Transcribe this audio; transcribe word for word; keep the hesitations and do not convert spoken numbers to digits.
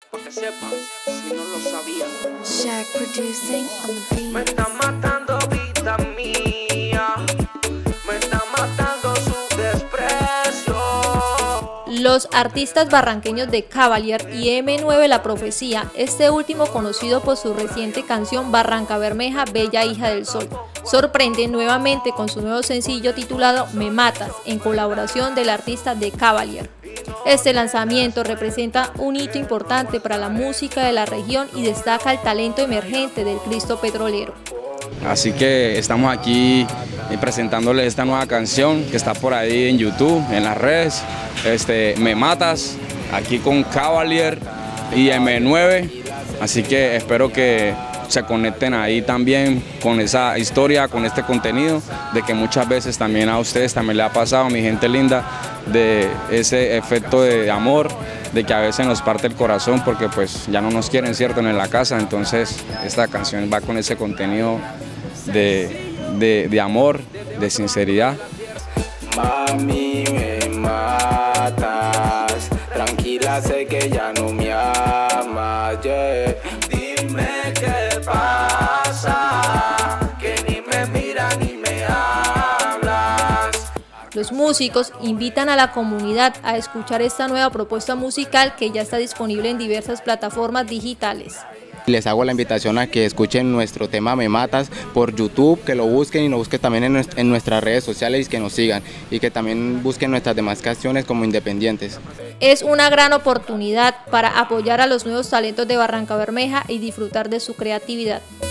para que sepan, si no lo sabían. Shaq producing on the beat. Me está matando vida mía, me está matando su desprecio. Los artistas barranqueños de Cavalier y eme nueve La Profecía, este último conocido por su reciente canción Barranca Bermeja, Bella Hija del Sol, sorprende nuevamente con su nuevo sencillo titulado Me Matas, en colaboración del artista de Cavalier. Este lanzamiento representa un hito importante para la música de la región y destaca el talento emergente del Cristo Petrolero. Así que estamos aquí presentándoles esta nueva canción que está por ahí en YouTube, en las redes, este, Me Matas, aquí con Cavalier y eme nueve, así que espero que se conecten ahí también con esa historia, con este contenido, de que muchas veces también a ustedes también le ha pasado, mi gente linda, de ese efecto de amor, de que a veces nos parte el corazón porque pues ya no nos quieren, cierto, en la casa. Entonces esta canción va con ese contenido de, de, de amor, de sinceridad. Mami, me matas, tranquila, sé que ya no me amas, yeah. Dime qué pasa, que ni me miras ni me hablas. Los músicos invitan a la comunidad a escuchar esta nueva propuesta musical que ya está disponible en diversas plataformas digitales. Les hago la invitación a que escuchen nuestro tema Me Matas por YouTube, que lo busquen y lo busquen también en, nuestra, en nuestras redes sociales y que nos sigan, y que también busquen nuestras demás canciones como independientes. Es una gran oportunidad para apoyar a los nuevos talentos de Barranca Bermeja y disfrutar de su creatividad.